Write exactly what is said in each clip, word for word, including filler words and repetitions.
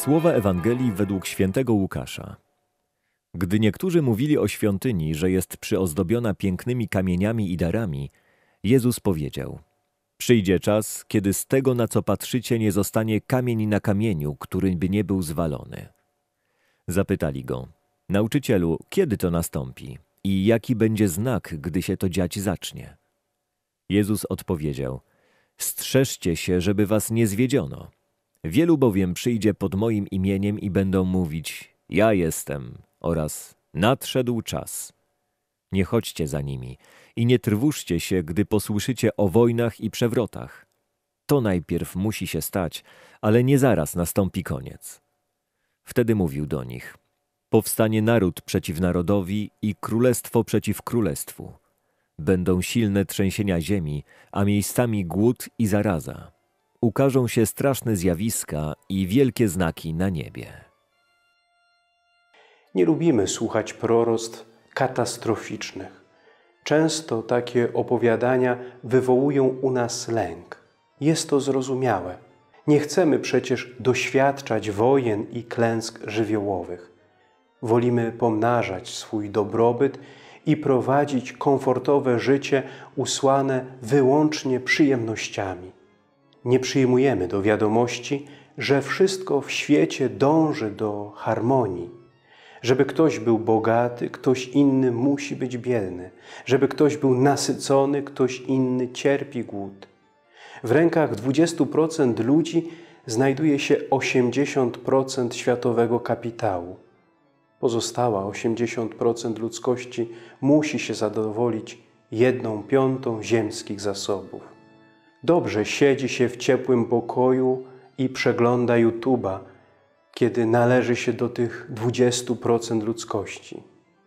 Słowa Ewangelii według świętego Łukasza. Gdy niektórzy mówili o świątyni, że jest przyozdobiona pięknymi kamieniami i darami, Jezus powiedział: przyjdzie czas, kiedy z tego, na co patrzycie, nie zostanie kamień na kamieniu, który by nie był zwalony. Zapytali go: nauczycielu, kiedy to nastąpi i jaki będzie znak, gdy się to dziać zacznie? Jezus odpowiedział: strzeżcie się, żeby was nie zwiedziono. Wielu bowiem przyjdzie pod moim imieniem i będą mówić: ja jestem, oraz nadszedł czas. Nie chodźcie za nimi i nie trwóżcie się, gdy posłyszycie o wojnach i przewrotach. To najpierw musi się stać, ale nie zaraz nastąpi koniec. Wtedy mówił do nich: powstanie naród przeciw narodowi i królestwo przeciw królestwu. Będą silne trzęsienia ziemi, a miejscami głód i zaraza. Ukażą się straszne zjawiska i wielkie znaki na niebie. Nie lubimy słuchać proroctw katastroficznych. Często takie opowiadania wywołują u nas lęk. Jest to zrozumiałe. Nie chcemy przecież doświadczać wojen i klęsk żywiołowych. Wolimy pomnażać swój dobrobyt i prowadzić komfortowe życie usłane wyłącznie przyjemnościami. Nie przyjmujemy do wiadomości, że wszystko w świecie dąży do harmonii. Żeby ktoś był bogaty, ktoś inny musi być biedny. Żeby ktoś był nasycony, ktoś inny cierpi głód. W rękach dwudziestu procent ludzi znajduje się osiemdziesiąt procent światowego kapitału. Pozostała osiemdziesiąt procent ludzkości musi się zadowolić jedną piątą ziemskich zasobów. Dobrze siedzi się w ciepłym pokoju i przegląda YouTube'a, kiedy należy się do tych dwudziestu procent ludzkości.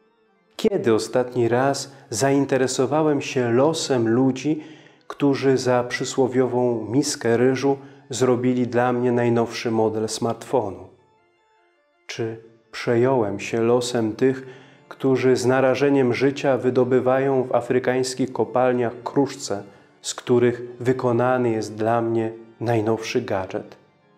Kiedy ostatni raz zainteresowałem się losem ludzi, którzy za przysłowiową miskę ryżu zrobili dla mnie najnowszy model smartfonu? Czy przejąłem się losem tych, którzy z narażeniem życia wydobywają w afrykańskich kopalniach kruszce, z których wykonany jest dla mnie najnowszy gadżet?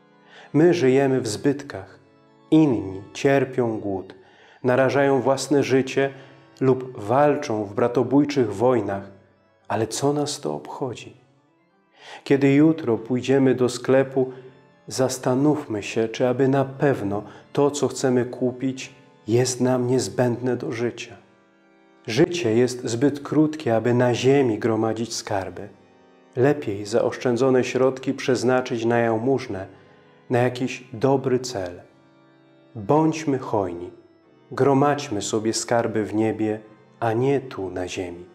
My żyjemy w zbytkach. Inni cierpią głód, narażają własne życie lub walczą w bratobójczych wojnach. Ale co nas to obchodzi? Kiedy jutro pójdziemy do sklepu, zastanówmy się, czy aby na pewno to, co chcemy kupić, jest nam niezbędne do życia. Życie jest zbyt krótkie, aby na ziemi gromadzić skarby. Lepiej zaoszczędzone środki przeznaczyć na jałmużnę, na jakiś dobry cel. Bądźmy hojni, gromadźmy sobie skarby w niebie, a nie tu na ziemi.